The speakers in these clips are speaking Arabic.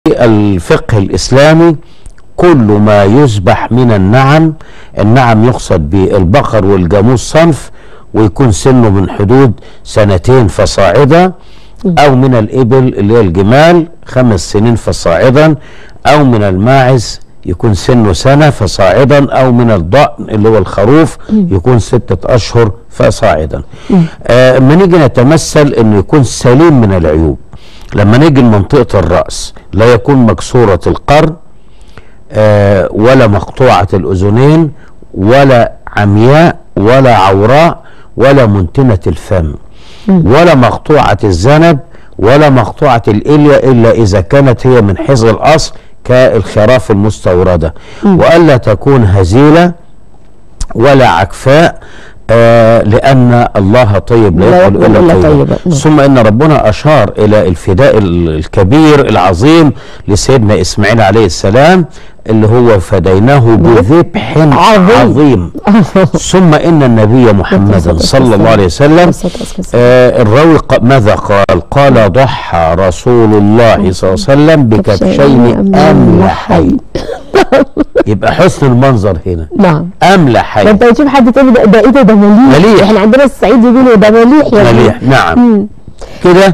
الفقه الإسلامي كل ما يذبح من النعم يقصد بالبقر والجاموس صنف، ويكون سنه من حدود 2 فصاعدا، أو من الإبل اللي هي الجمال 5 سنين فصاعدا، أو من الماعز يكون سنه 1 فصاعدا، أو من الضأن اللي هو الخروف يكون 6 أشهر فصاعدا. اما نيجي نتمثل إنه يكون سليم من العيوب، لما نيجي لمنطقة الرأس لا يكون مكسورة القرن ولا مقطوعة الأذنين ولا عمياء ولا عوراء ولا منتنة الفم ولا مقطوعة الذنب ولا مقطوعة الإلية إلا إذا كانت هي من حيز الأصل كالخراف المستوردة، وألا تكون هزيلة ولا عكفاء، لأن الله طيب لا يقبل إلا طيب. ثم إن ربنا أشار إلى الفداء الكبير العظيم لسيدنا إسماعيل عليه السلام اللي هو فديناه بذبح عظيم. ثم إن النبي محمد صلى الله عليه وسلم الراوي ماذا قال ضحى رسول الله صلى الله عليه وسلم بكبشين أملحين. يبقى حسن المنظر هنا. نعم. أملحين. ده انت تشوف حد تقول ده ايه ده مليح. احنا عندنا الصعيد يقولوا ده مليح يعني. مليح، نعم. كده.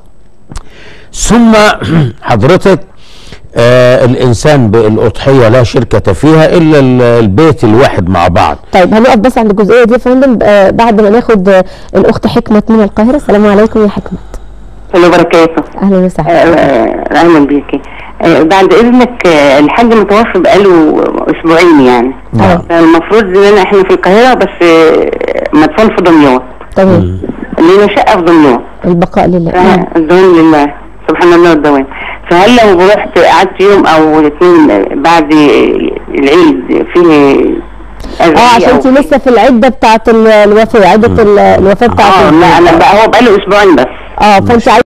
ثم حضرتك الإنسان بالأضحية لا شركة فيها إلا البيت الواحد مع بعض. طيب هنقف بس عند الجزئية دي يا فندم بعد ما ناخد الأخت حكمة من القاهرة. السلام عليكم يا حكمة. السلام وبركاته. أهلا وسهلا. أهلا بيكي. بعد إذنك الحاج متوفى بقاله أسبوعين يعني. المفروض إن احنا في القاهرة بس مدفون في دمياط. تمام. لينا شقة في دمياط. البقاء لله. الدوام لله سبحان الله والدوام. فهل لو رحت قعدت يوم أو 2 بعد العيد فيه عشان انت لسه في العدة بتاعت الوفاة، عدة الوفاة بتاعت لا أنا بقى هو بقاله أسبوعين بس. فانت